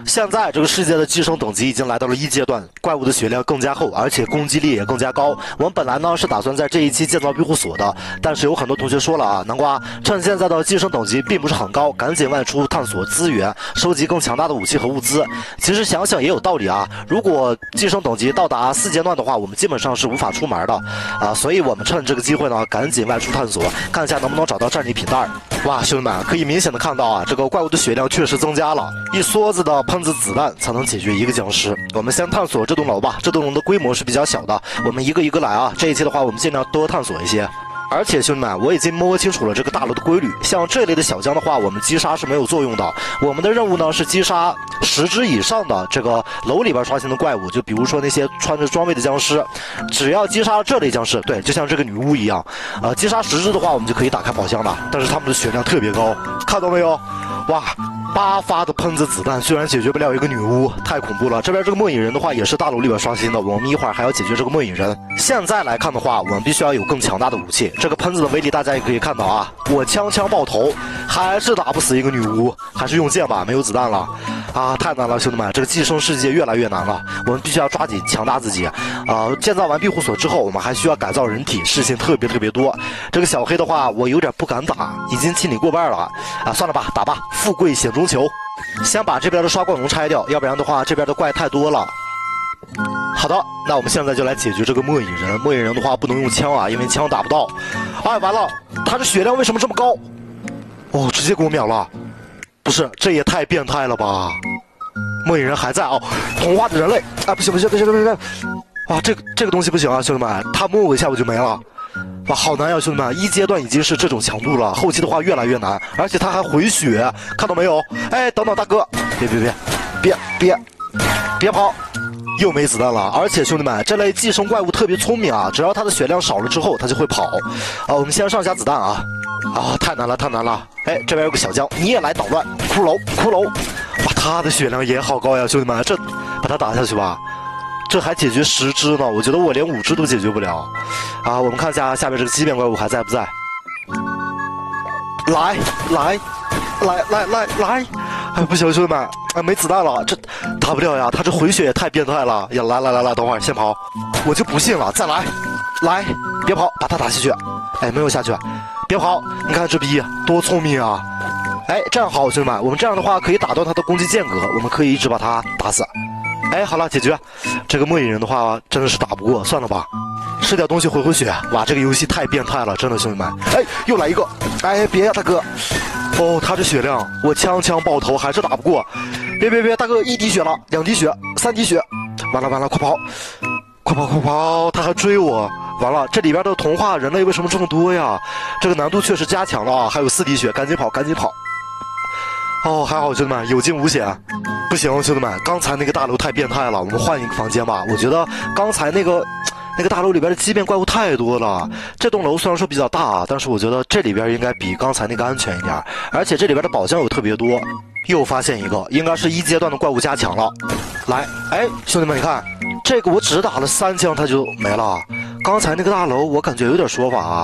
现在这个世界的寄生等级已经来到了1阶段，怪物的血量更加厚，而且攻击力也更加高。我们本来呢是打算在这一期建造庇护所的，但是有很多同学说了啊，南瓜趁现在的寄生等级并不是很高，赶紧外出探索资源，收集更强大的武器和物资。其实想想也有道理啊，如果寄生等级到达4阶段的话，我们基本上是无法出门的啊，所以我们趁这个机会呢，赶紧外出探索，看一下能不能找到战利品袋。哇，兄弟们可以明显的看到啊，这个怪物的血量确实增加了，一梭子的喷子子弹才能解决一个僵尸。我们先探索这栋楼吧，这栋楼的规模是比较小的，我们一个一个来啊。这一期的话，我们尽量多探索一些。而且兄弟们，我已经摸清楚了这个大楼的规律。像这类的小僵的话，我们击杀是没有作用的。我们的任务呢是击杀10只以上的这个楼里边刷新的怪物，就比如说那些穿着装备的僵尸。只要击杀这类僵尸，对，就像这个女巫一样，击杀10只的话，我们就可以打开宝箱了。但是他们的血量特别高，看到没有？哇！8发的喷子子弹居然解决不了一个女巫，太恐怖了。这边这个末影人的话也是大楼里边刷新的，我们一会儿还要解决这个末影人。现在来看的话，我们必须要有更强大的武器。这个喷子的威力大家也可以看到啊，我枪爆头还是打不死一个女巫，还是用剑吧，没有子弹了啊，太难了，兄弟们，这个寄生世界越来越难了，我们必须要抓紧强大自己建造完庇护所之后，我们还需要改造人体，事情特别多。这个小黑的话我有点不敢打，已经清理过半了啊，算了吧，打吧，富贵险中求。先把这边的刷怪龙拆掉，要不然的话这边的怪太多了。好的，那我们现在就来解决这个末影人。末影人的话不能用枪啊，因为枪打不到。哎，完了，他的血量为什么这么高？哦，直接给我秒了。不是，这也太变态了吧！末影人还在哦，同化的人类啊，不行！哇，这个东西不行啊，兄弟们，他摸我一下我就没了。哇，好难呀，兄弟们！1阶段已经是这种强度了，后期的话越来越难，而且他还回血，看到没有？哎，等等，大哥，别跑！又没子弹了，而且兄弟们，这类寄生怪物特别聪明啊，只要它的血量少了之后，它就会跑。我们先上下子弹啊！太难了！哎，这边有个小将，你也来捣乱！骷髅！哇，他的血量也好高呀，兄弟们，这把他打下去吧。这还解决10只呢，我觉得我连5只都解决不了啊！我们看一下下面这个畸变怪物还在不在？来！哎，不行，兄弟们，没子弹了，这打不了呀！他这回血也太变态了呀！来，等会儿先跑，我就不信了，再来，别跑，把他打下去。哎，没有下去，别跑！你看这逼多聪明啊！哎，这样好，兄弟们，我们这样的话可以打断他的攻击间隔，我们可以一直把他打死。哎，好了，解决。这个末影人的话真的是打不过，算了吧，吃点东西回血。哇，这个游戏太变态了，真的，兄弟们。哎，又来一个！哎，别呀，大哥。哦，他这血量，我枪爆头还是打不过。别，大哥，1滴血了，2滴血，3滴血，完了，快跑！他还追我，完了，这里边的同化人类为什么这么多呀？这个难度确实加强了啊！还有4滴血，赶紧跑！哦，还好，兄弟们有惊无险。不行，兄弟们，刚才那个大楼太变态了，我们换一个房间吧。我觉得刚才那个大楼里边的畸变怪物太多了。这栋楼虽然说比较大，但是我觉得这里边应该比刚才那个安全一点，而且这里边的宝箱有特别多。又发现一个，应该是1阶段的怪物加强了。来，哎，兄弟们，你看这个，我只打了3枪他就没了。刚才那个大楼我感觉有点说法啊。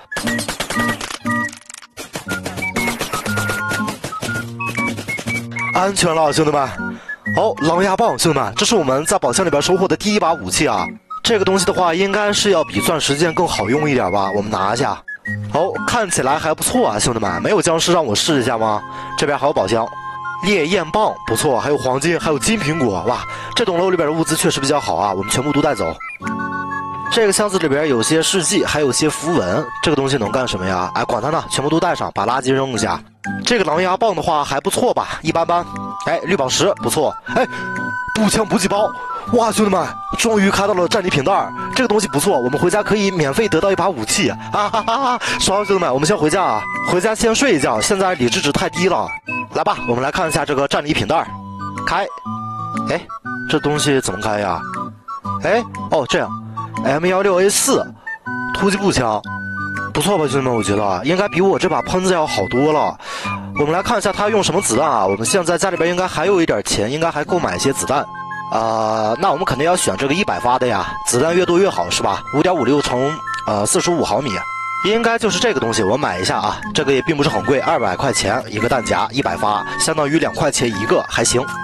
安全了，兄弟们。哦，狼牙棒，兄弟们，这是我们在宝箱里边收获的第1把武器啊。这个东西的话，应该是要比钻石剑更好用一点吧？我们拿一下。哦，看起来还不错啊，兄弟们。没有僵尸让我试一下吗？这边还有宝箱，烈焰棒不错，还有黄金，还有金苹果。哇，这栋楼里边的物资确实比较好啊，我们全部都带走。这个箱子里边有些事迹，还有些符文，这个东西能干什么呀？哎，管它呢，全部都带上，把垃圾扔一下。这个狼牙棒的话还不错吧，一般般。哎，绿宝石不错。哎，步枪补给包，哇，兄弟们，终于开到了战利品袋，这个东西不错，我们回家可以免费得到1把武器，哈哈哈！爽，兄弟们，我们先回家啊，回家先睡一觉，现在理智值太低了。来吧，我们来看一下这个战利品袋，开。哎，这东西怎么开呀？哎，哦，这样。M16A4 突击步枪不错吧，兄弟们，我觉得应该比我这把喷子要好多了。我们来看一下它用什么子弹啊，我们现在家里边应该还有一点钱，应该还够买一些子弹那我们肯定要选这个100发的呀，子弹越多越好是吧？ 5.56 乘45毫米，应该就是这个东西，我买一下啊，这个也并不是很贵，200块钱一个弹夹，100发相当于2块钱一个，还行。